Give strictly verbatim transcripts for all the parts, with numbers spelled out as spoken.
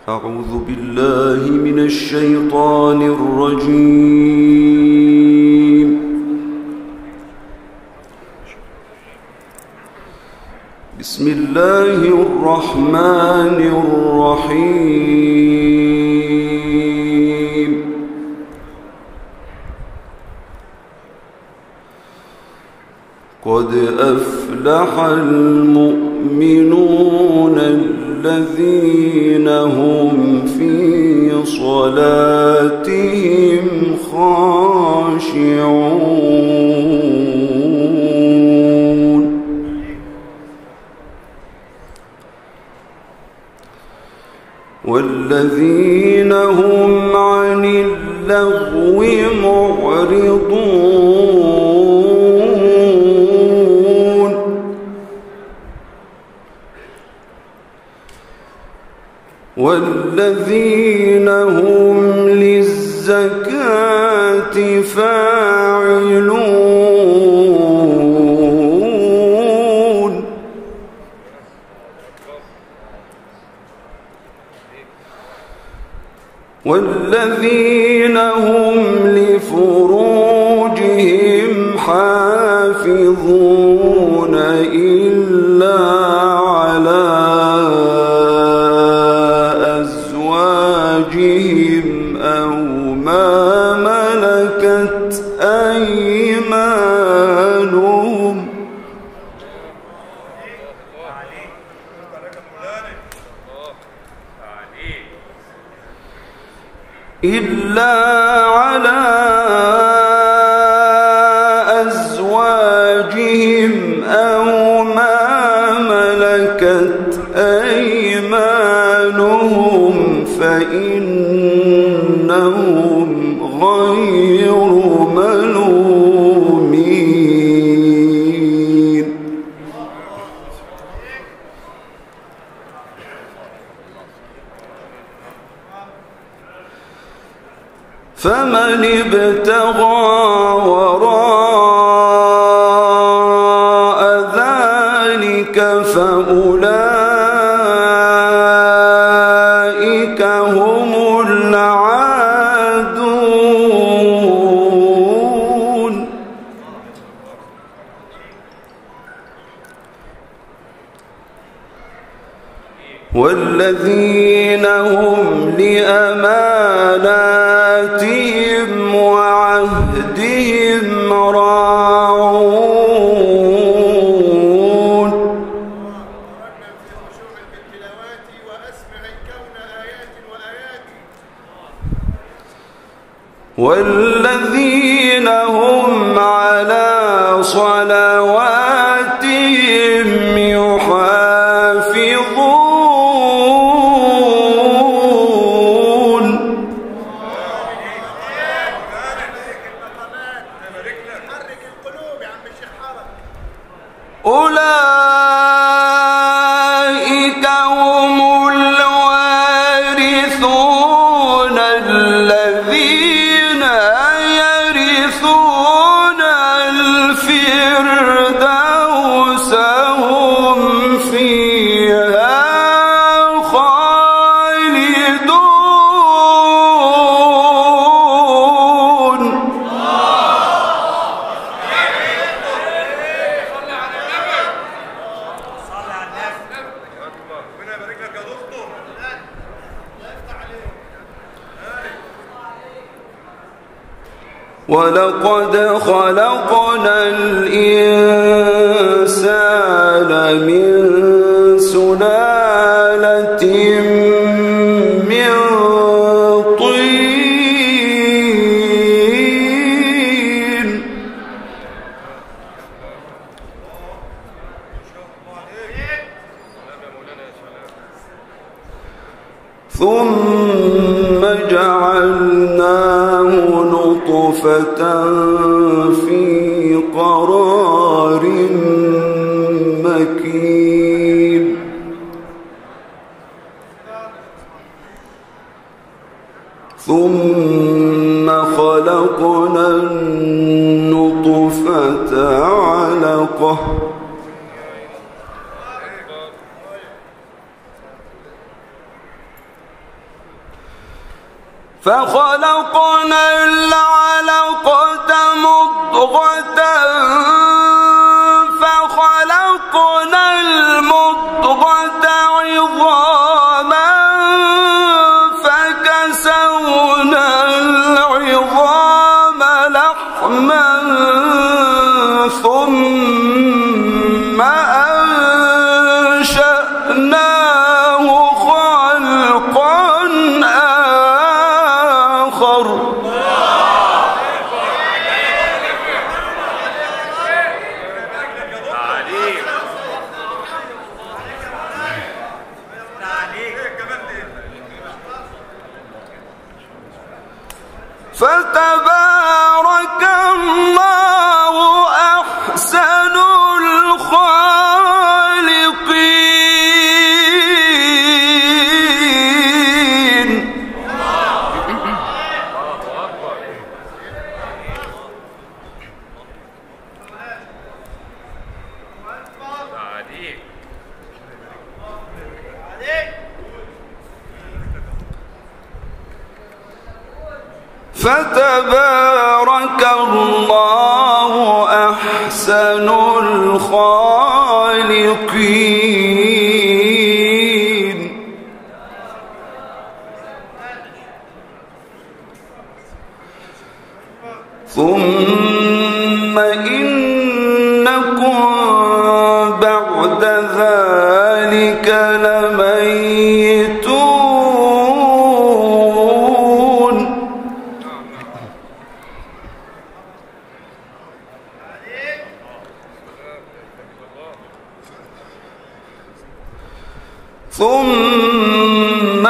أعوذ بالله من الشيطان الرجيم. بسم الله الرحمن الرحيم. قد أفلح المؤمنون الذين هم في صلاتهم خاشعون والذين هم عن اللغو معرضون والذين هم للزكاة فاعلون والذين هم لفروجهم حافظون إلا على أزواجهم أو ما ملكت أيمانهم إلا على أزواجهم أو ما ملكت أيمانهم فإنهم غير ملومين. فمن ابتغى وراء ذلك فأولئك هم العادون والذين هم لأماناتهم وعهدهم راعون والذين هم على صلواتهم يحافظون أولئك هم الوارثون الذين يرثون الفردوس هم فيها خالدون. ولقد خلقنا الإنسان من سلالة من طين ثم جعلناه نطفة في قرار مكين ثم خلقنا النطفة علقة فخلقنا العلقة مضغة فخلقنا المضغة عظاما فكسونا العظام لحما ثم أنشأناه خلقا آخر. فتبارك الله أحسن الخالقين. فتبارك الله أحسن الخالقين. ثم إنكم بعد ذلك لميتون. ثم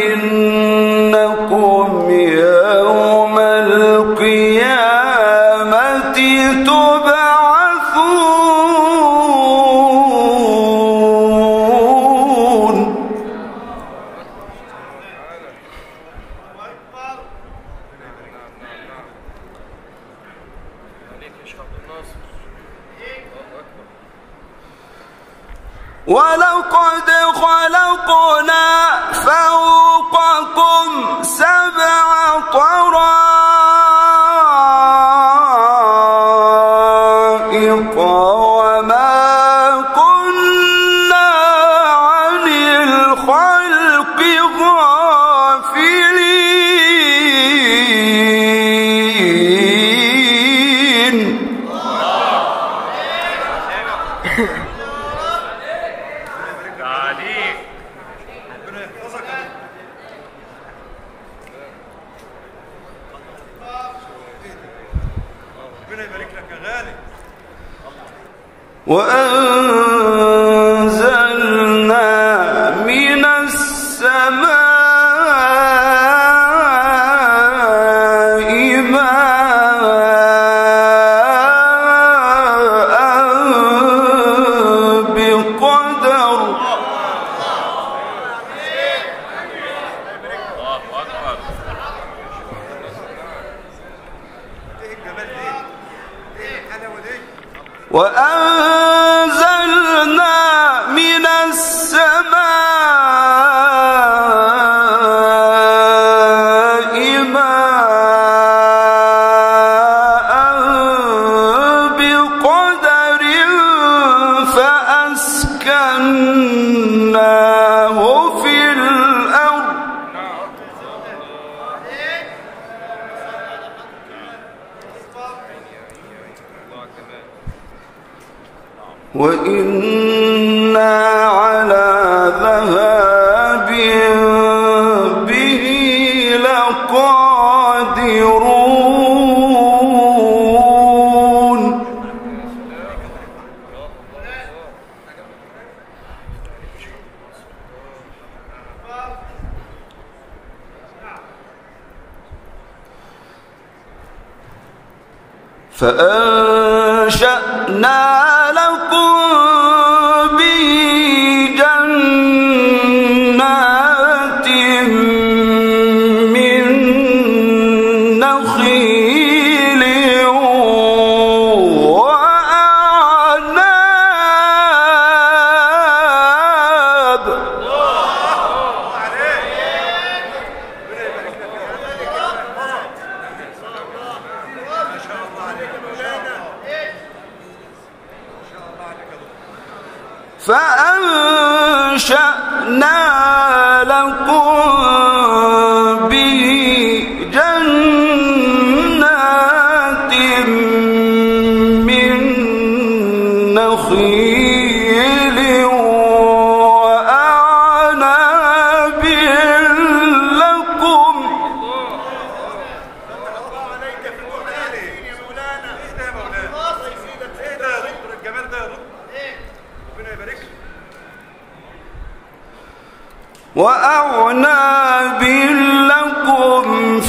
إنكم يوم القيامة تبعثون. ولقد خلقنا فوقكم سبع طرائق وما كنا عن الخلق غافلين. وأنزلنا من السماء ماء بقدر. وأنزلنا من السماء ماء بقدر فأسكناه في الأرض. وإنا على ذهاب به لقادرون. فأنشأنا لكم به جنات من نخيل وأعناب أنشأنا لكم به جنات من نخيل وأعناب لكم وأعناب لكم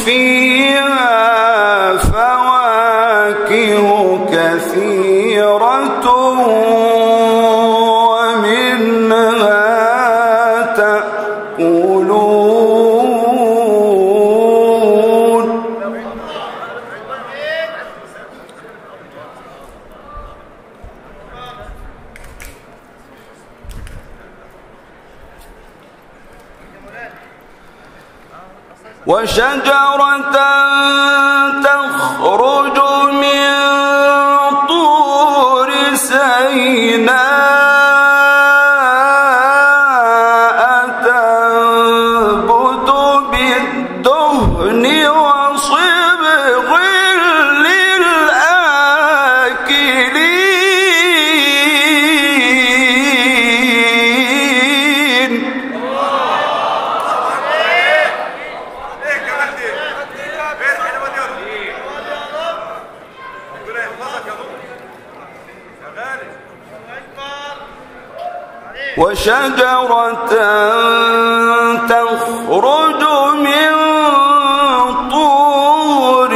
فيها فواكه كثيرة ومنها تأكلون وشجرة تخرج من طور سيناء تنبت بالدهن وصبغ للآكلين وشجرة تخرج من طور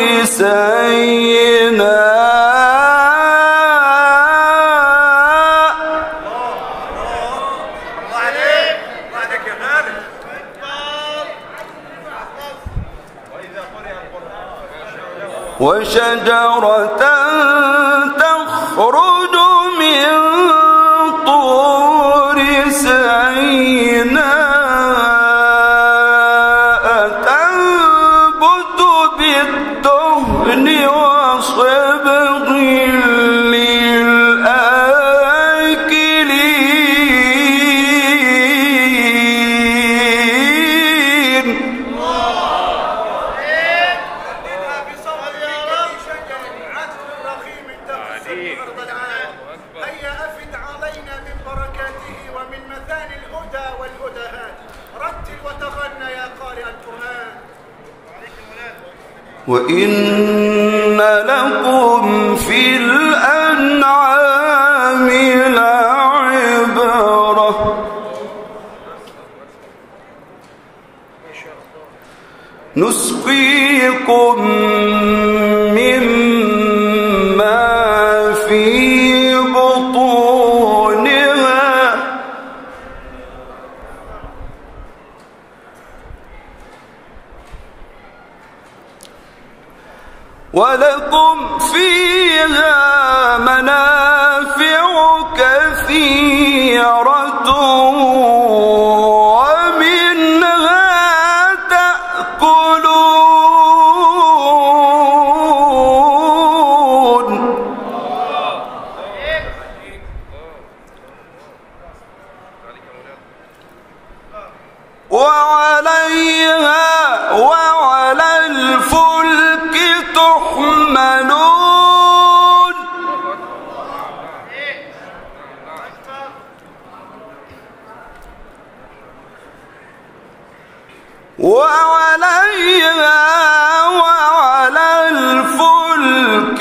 سيناء وشجرة تخرج من طور سيناء تنبت بالدهن وصبغ للآكلين هيا أفد علينا من بركاته ومن مثاني الهدى والهدهات. رتل وتغنى يا قارئ القرآن. وإن لكم في الأنعام لعبرة نسقيكم مما في بطونها ولكم فيها منافع كثيرة ومنها تأكلون وعليها وعلى الفلك تحملون وعليها وعلى الفلك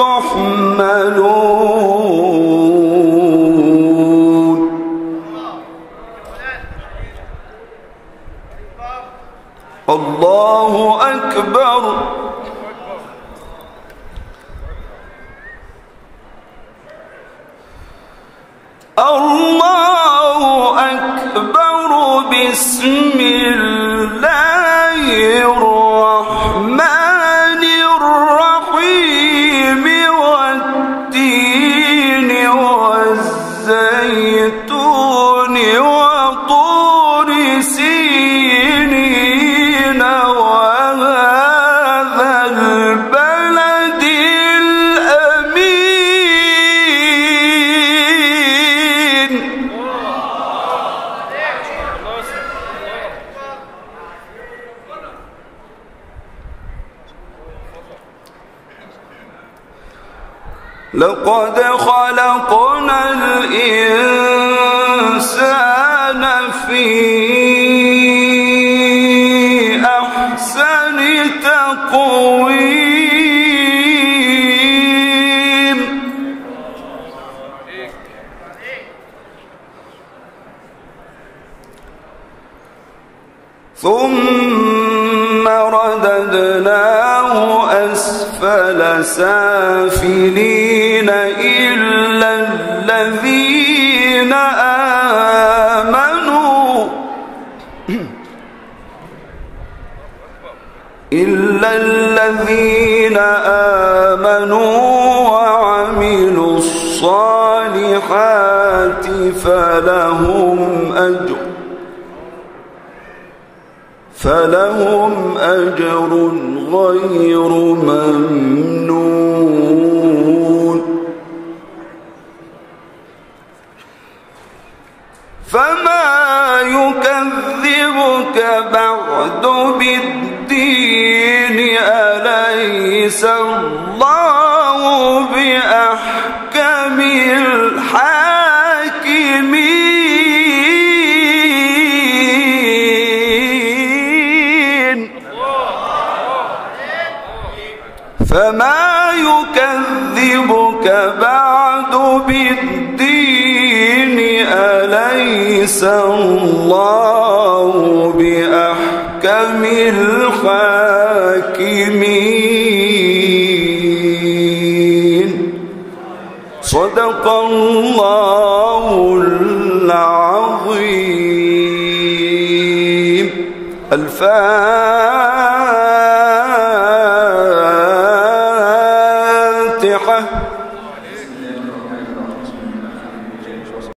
تحملون الله أكبر الله أكبر بسم الله الرحمن الرحيم والتين والزيتون وطور سينين وهذا البلد الأمين لقد خلقنا الإنسان في أحسن تقويم ثم رددناه أسفل سافلين إلا الذين آمنوا إلا الذين آمنوا وعملوا الصالحات فلهم أجر فلهم أجر غير ممنون فما يكذبك بعد بالدين أليس الله بأحكم الحاكمين فما يكذبك بعد بالدين أليس الله بأحكم الحاكمين صدق الله العظيم. الفاتحة.